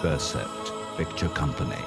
Percept Picture Company.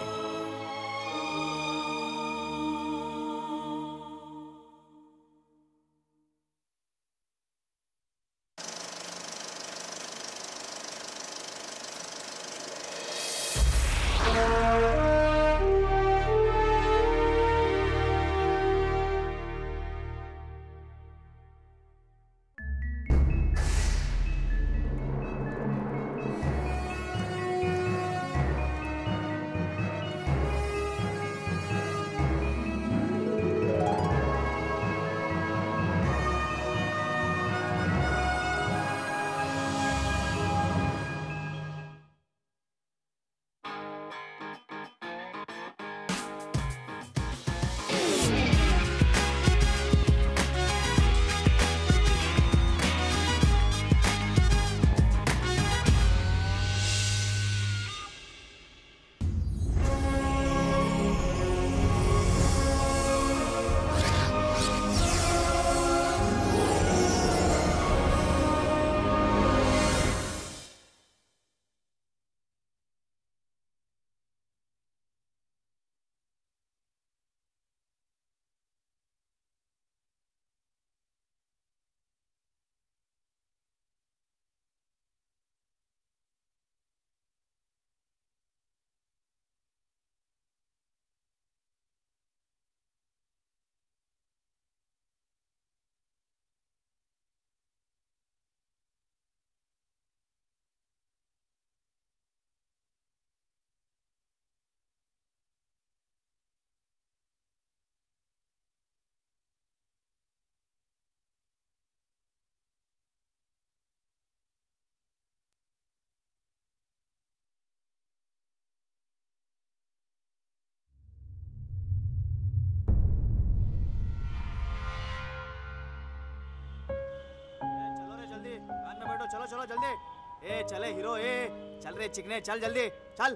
चलो चलो जल्दी। ए चले हीरो, ए चल रे चिकने, चल जल्दी चल।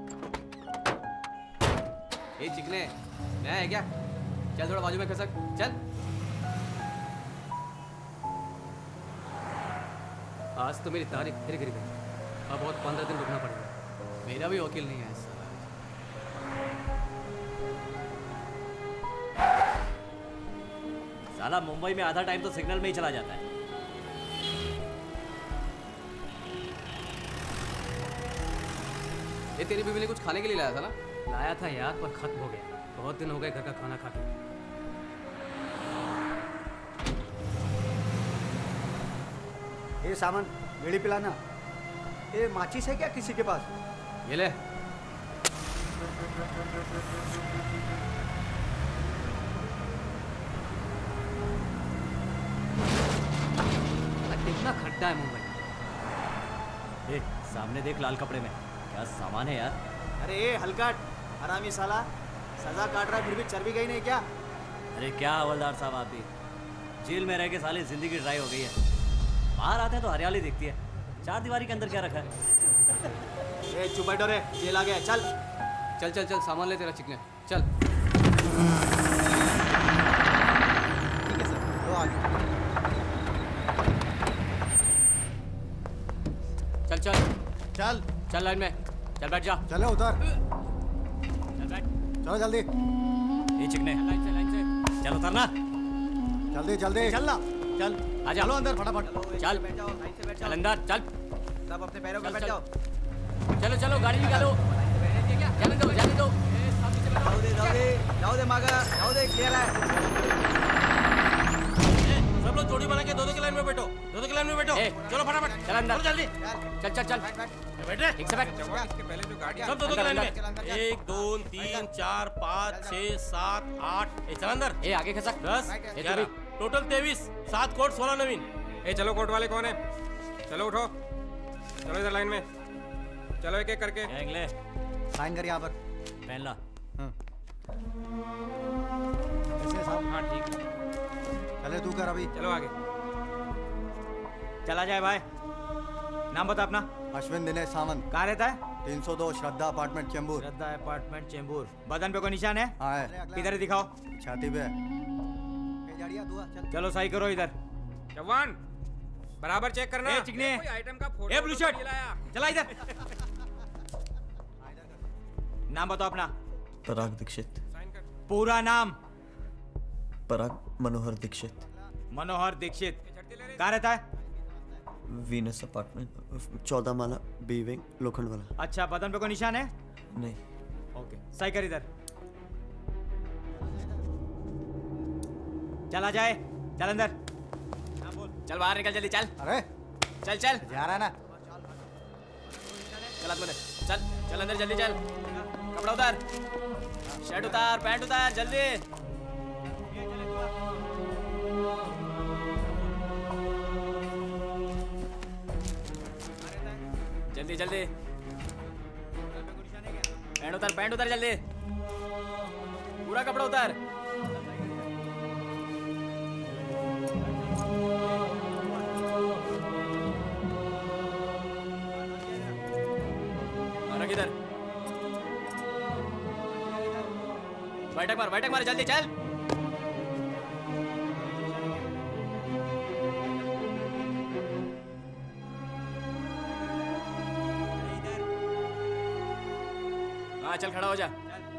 ए चिकने, मैं है क्या? चल थोड़ा बाजू में खसक, चल। आज तो मेरी तारीख फिर गिर गई। अब बहुत 15 दिन रुकना पड़ेगा। मेरा भी वकील नहीं है। साला मुंबई में आधा टाइम तो सिग्नल में ही चला जाता है। ये तेरी बीवी ने कुछ खाने के लिए लाया था ना? लाया था यार, पर खत्म हो गया। बहुत दिन हो गए घर का खाना खा के। ये सामान बीड़ी पिलाना। ये माचिस है क्या किसी के पास? ये ले। कितना खड्डा है मुंबई। ए, सामने देख लाल कपड़े में, क्या सामान है यार? अरे ये हलकट हरामी साला, सजा काट रहा है फिर भी चर्बी गई नहीं क्या? अरे क्या हवलदार साहब, आप भी जेल में रह के साली जिंदगी ड्राई हो गई है। बाहर आते हैं तो हरियाली दिखती है, चार दीवारी के अंदर क्या रखा है? ए चुप बैठो रे, जेल आ गया। चल चल चल चल, सामान ले तेरा चिकने, चल। ठीक है सर, वो आ गया। चल चल चल चल लाइन में, चल बैठ जा। चलो उधर, चल बैठ, चलो जल्दी। ये चिकने, लाइन से चल उतरना। जल्दी जल्दी चलना, चल आजा। चलो अंदर फटाफट। चल बैठ जाओ, लाइन से बैठ चल जाओ। अंदर, चल। सब अपने पैरों पे चल, बैठ चल। जाओ। चलो चलो गाड़ी निकालो। जाने दो, जाने दो। जाओ दे मागा, जाओ दे, क्लियर है। सब लोग जोड़ी बना के दो की लाइन में बैठो, दो की लाइन में बैठो। चलो फटाफट, चल अंदर, जल्दी चल चल चल। बैठे। ठीक से बैठ। इसके पहले जो गाड़ी सब दो की लाइन में। 1 2 3 4 5 6 7 8। चल अंदर। ए आगे खसक। 10 11 टोटल 23, 7 कोट 16 नवीन। ए चलो कोट वाले कौन है? चलो उठो, चलो इधर लाइन में, चलो एक एक करके। ले साइन कर यहाँ पर, पहन ला। ऐसे साहब। हाँ ठीक है, चले तू कर अभी। चलो आगे। चला जाए भाई। नाम बता अपना। अश्विन दिनेश सावंत। कहाँ रहता है? 302 श्रद्धा अपार्टमेंट चेंबूर। श्रद्धा अपार्टमेंट चेंबूर। बदन पे कोई निशान है? हाँ है। किधर है दिखाओ। छाती पे। चलो सही करो इधर। जवान बराबर चेक करना। ए चिकने, कोई आइटम का फोटो ए ब्लू शर्ट, नहीं लाया। चला इधर। नाम बताओ अपना। पराग दीक्षित। पूरा नाम? पराग मनोहर दीक्षित। मनोहर दीक्षित। कहाँ रहता है? वीनस अपार्टमेंट 14 माला बी विंग लोखंड वाला। अच्छा, बदन पे कोई निशान है? नहीं। ओके, सही कर इधर। चल आ जाए, चल अंदर। चल बाहर निकल जल्दी, चल। अरे चल चल, जा रहा है ना। चल आदमी, चल चल अंदर जल्दी, चल। कपड़ा उतार, शर्ट उतार, पैंट उतार, जल्दी। जल्दी जल्दी, पैंट उतार जल्दी, पूरा कपड़ा उतार। रख इधर, बैठक मार जल्दी, चल। हाँ चल, खड़ा हो जा।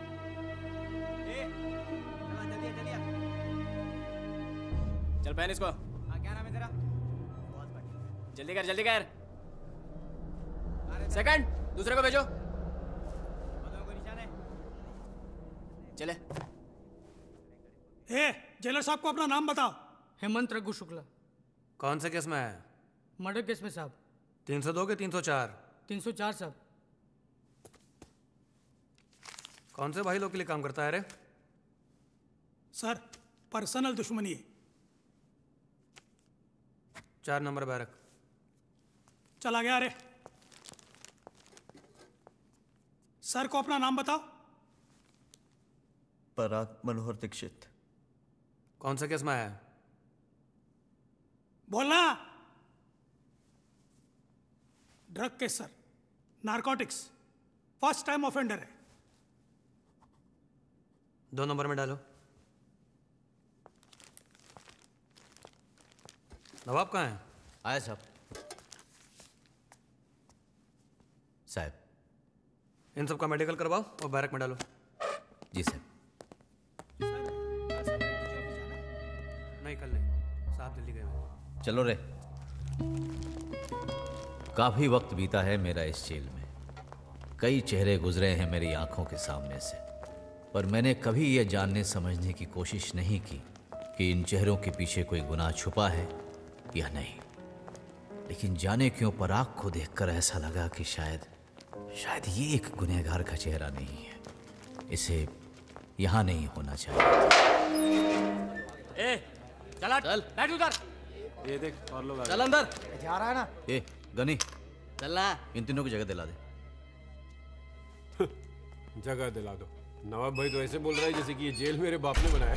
चल पहन इसको। क्या नाम है तेरा? जल्दी कर। सेकंड, दूसरे को भेजो। चले। जेलर साहब को अपना नाम बताओ। हेमंत रघु शुक्ला। कौन से केस में है? मर्डर केस में साहब। 302 के 304? 304 साहब। कौन से भाई लोग के लिए काम करता है रे? सर, पर्सनल दुश्मनी है। 4 नंबर बैरक। चला गया रे। सर को अपना नाम बताओ। पराग मनोहर दीक्षित। कौन से केस में है? बोलना। Drug case sir, narcotics, first time offender है। 2 नंबर में डालो। नवाब कहाँ है? आया साहब। साहब, इन सबका मेडिकल करवाओ और बैरक में डालो। जी साहब। नहीं, कल नहीं, साहब दिल्ली गए हुए। चलो रे। काफी वक्त बीता है मेरा इस जेल में। कई चेहरे गुजरे हैं मेरी आंखों के सामने से, पर मैंने कभी यह जानने समझने की कोशिश नहीं की कि इन चेहरों के पीछे कोई गुनाह छुपा है या नहीं। लेकिन जाने क्यों पराग को देखकर ऐसा लगा कि शायद ये एक गुनहगार का चेहरा नहीं है। इसे यहां नहीं होना चाहिए। चल बैठ उधर। ये देख, और लोग चल अंदर। जा रहा है ना। गनी, चलना। इन तीनों की जगह दिला दे। जगह दिला दो? नवाब भाई तो ऐसे बोल रहा है जैसे कि ये जेल मेरे बाप ने बनाया।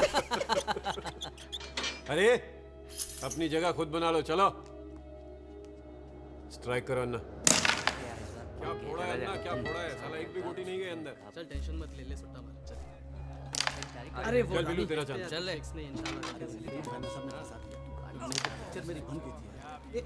अरे अपनी जगह खुद बना लो, चलो। स्ट्राइक करो अन्ना। क्या फोड़ा है अन्ना, क्या फोड़ा है? साला एक भी गोटी नहीं गई अंदर। चल टेंशन मत ले सुट्टा मार। चल। अरे वो चल बिल्लू, तेरा चल। चल इसने इंशाल्लाह पिक्चर मेरी बन गई थी।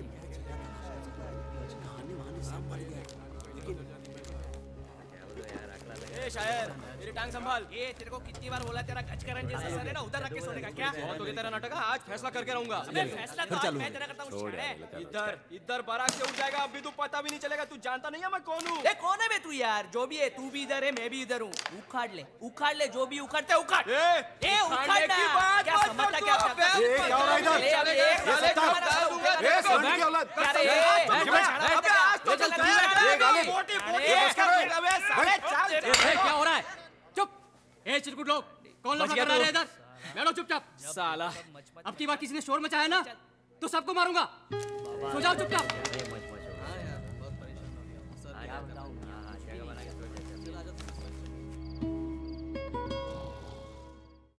शायर, मेरी टांग संभाल। ये तेरे को कितनी बार बोला, तेरा गजकरण जैसा सर है ना, उधर रख के सोने का क्या? बहुत हो गया तेरा नाटक। आज फैसला करके रहूंगा। फैसला तो आज मैं तेरा करता हूँ। इधर बारात से उठ जाएगा, अभी तो पता भी नहीं चलेगा। तू जानता नहीं है मैं कौन हूँ? कौन है बे तू यार? जो भी है, तू भी इधर है, मैं भी इधर हूँ। उखाड़ ले, जो भी उखाड़ते उखाड़। उखाड़ने की बात क्या समझता, क्या क्या हो रहा है? चुप। चिरकुट लोग, कौन लोग कर रहा है इधर? बैठो चुपचाप। साला अब की बार किसी ने शोर मचाया ना तो सबको मारूंगा। सो जाओ चुपचाप।